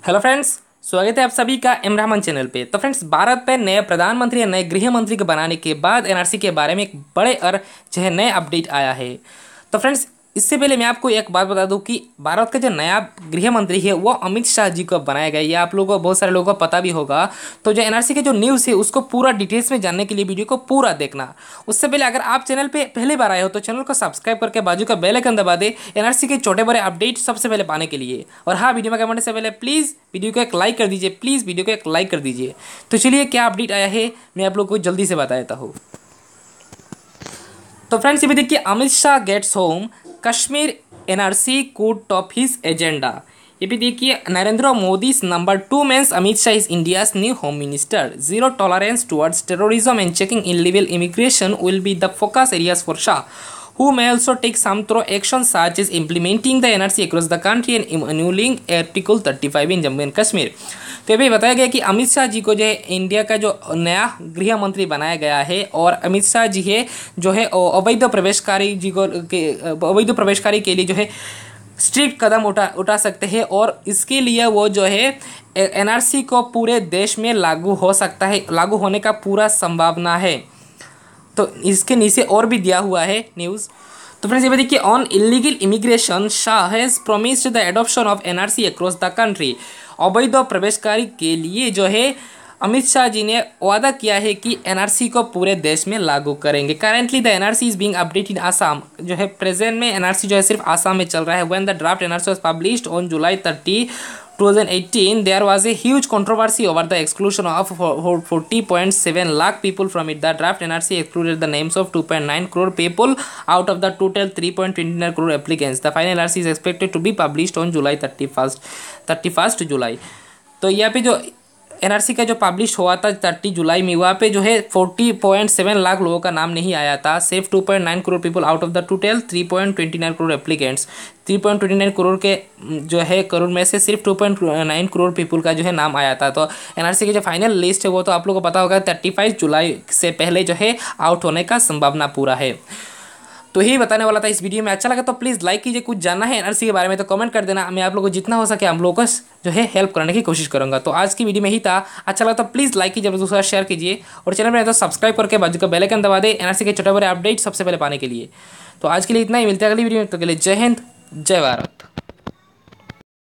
Hello friends, स्वागत है आप सभी का इमरान चैनल पे। तो फ्रेंड्स, भारत पे नए प्रधानमंत्री या नए गृह मंत्री के बनाने के बाद एनआरसी के बारे में एक बड़े और जो है नए अपडेट आया है। तो फ्रेंड्स, इससे पहले मैं आपको एक बात बता दूं कि भारत का जो नया गृह मंत्री है वो अमित शाह जी को बनाया गया है। ये आप लोगों को, बहुत सारे लोगों को पता भी होगा। तो जो एनआरसी के जो न्यूज़ है उसको पूरा डिटेल्स में जानने के लिए वीडियो को पूरा देखना। उससे पहले अगर आप चैनल पे पहली बार आए हो तो चैनल को सब्सक्राइब करके बाजू का बेल आइकन दबा दे एनआरसी के छोटे बड़े अपडेट सबसे पहले पाने के लिए। और हाँ, वीडियो में कमेंट से पहले प्लीज़ वीडियो को एक लाइक कर दीजिए। प्लीज़ वीडियो को एक लाइक कर दीजिए। तो चलिए, क्या अपडेट आया है मैं आप लोग को जल्दी से बता देता हूँ। तो फ्रेंड्स, ये भी देखिए, Amit Shah gets home, Kashmir NRC could top his agenda। ये भी देखिए, Narendra Modi number 2 means Amit Shah is India's new home minister। Zero tolerance towards terrorism and checking illegal immigration will be the focus areas for Shah, who may also take some thorough action such as implementing the NRC across the country and annulling Article 35 in Jammu and Kashmir। तो ये भी बताया गया कि अमित शाह जी को जो है India का जो नया गृह मंत्री बनाया गया है, और अमित शाह जी है जो है अवैध प्रवेशकारी के लिए जो है स्ट्रिक्ट कदम उठा सकते हैं, और इसके लिए वो जो है एनआरसी को पूरे देश में लागू हो सकता है, लागू होने का पूरा संभावना है। तो इसके नीचे और भी दिया हुआ है न्यूज़। तो फ्रेंड्स, ये भी देखिए, on illegal immigration Shah has promised the adoption of NRC across the country. अवैध प्रवेशकारी के लिए जो है अमित शाह जी ने वादा किया है कि एनआरसी को पूरे देश में लागू करेंगे। Currently the NRC is being updated in Assam. जो है प्रेजेंट में एनआरसी जो है सिर्फ आसाम में चल रहा है। When the draft NRC was published on July 30, 2018, there was a huge controversy over the exclusion of 40.7 lakh people from it. The draft NRC excluded the names of 2.9 crore people out of the total 3.29 crore applicants. The final NRC is expected to be published on July 31st July। तो यहाँ पे जो NRC का जो publish हुआ था 30 जुलाई में, वहाँ पे जो है 40.7 लाख लोगों का नाम नहीं आया था। सिर्फ 2.9 crore people out of the total 3.29 crore applicants. 3.29 crore के जो है करोड़ में से सिर्फ 2.9 करोड़ पीपल का जो है नाम आया था। तो एनआरसी की जो फाइनल लिस्ट है वो तो आप लोगों को पता होगा 35 जुलाई से पहले जो है आउट होने का संभावना पूरा है। तो यही बताने वाला था इस वीडियो में। अच्छा लगा तो प्लीज़ लाइक कीजिए। कुछ जानना है एनआरसी के बारे में तो कमेंट कर देना। मैं आप लोगों को जितना हो सके हम लोगों को जो है हेल्प करने की कोशिश करूंगा। तो आज की वीडियो में ही था। अच्छा लगा तो प्लीज़ लाइक कीजिए, दूसरा शेयर कीजिए, और चैनल में तो सब्सक्राइब करके बाजू का बेल आइकन दबा दे एनआरसी के छोटे बड़े अपडेट सबसे पहले पाने के लिए। तो आज के लिए इतना ही, मिलते हैं अगली वीडियो में। तो के लिए जय हिंद, जय भारत।